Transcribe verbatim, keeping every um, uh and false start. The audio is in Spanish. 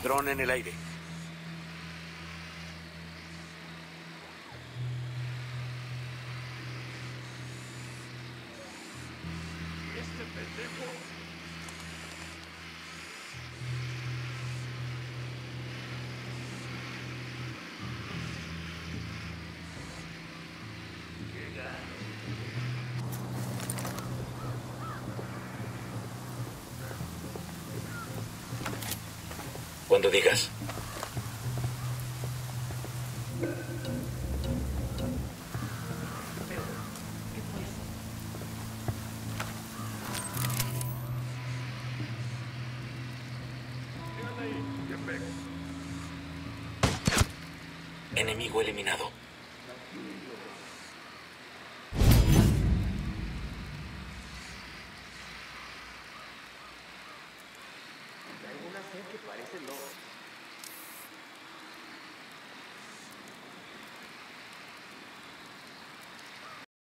Dron en el aire. Este pendejo. Cuando digas. Enemigo eliminado. Hay una fe que parece loco.